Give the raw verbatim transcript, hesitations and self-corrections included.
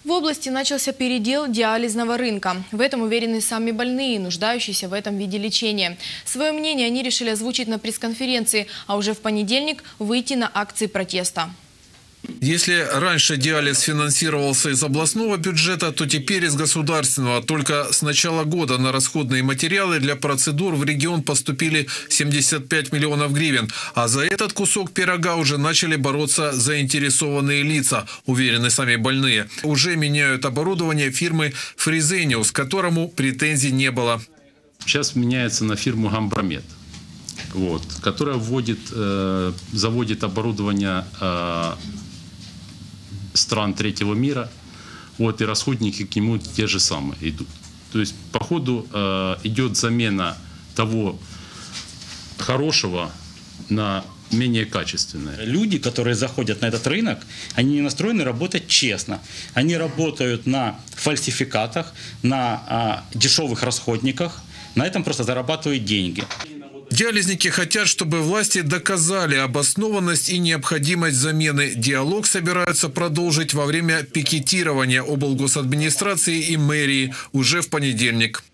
В области начался передел диализного рынка. В этом уверены сами больные, нуждающиеся в этом виде лечения. Свое мнение они решили озвучить на пресс-конференции, а уже в понедельник выйти на акции протеста. Если раньше диализ финансировался из областного бюджета, то теперь из государственного. Только с начала года на расходные материалы для процедур в регион поступили семьдесят пять миллионов гривен. А за этот кусок пирога уже начали бороться заинтересованные лица, уверены сами больные. Уже меняют оборудование фирмы «Фрезениус», к которому претензий не было. Сейчас меняется на фирму «Гамбромед», вот, которая вводит, э, заводит оборудование э, стран третьего мира, вот, и расходники к нему те же самые идут. То есть по ходу э, идет замена того хорошего на менее качественное. Люди, которые заходят на этот рынок, они не настроены работать честно. Они работают на фальсификатах, на а, дешевых расходниках, на этом просто зарабатывают деньги. Диализники хотят, чтобы власти доказали обоснованность и необходимость замены. Диалог собираются продолжить во время пикетирования облгосадминистрации и мэрии уже в понедельник.